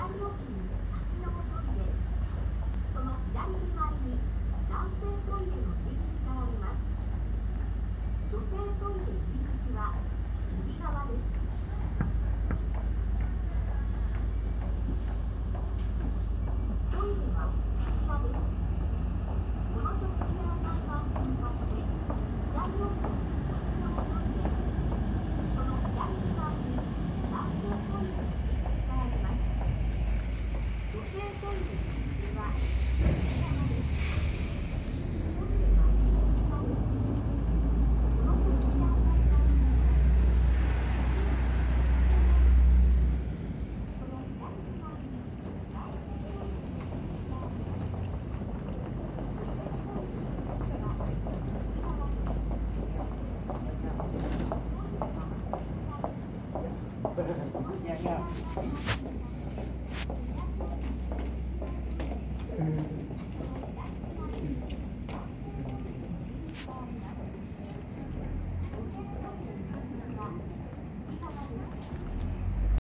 左奥に先のトイレ、その左手前に男性トイレの入り口があります。女性トイレ入り口は右側です。トイレはこちらです。この食事や看板に向かって左奥に先のトイレ、その左手前に男性トイレの入り口があります。女性トイレの入り口は右側です。トイレは右側です。この食事や看板に向かってその左手前に男性トイレの入り口があります。 Yeah, yeah.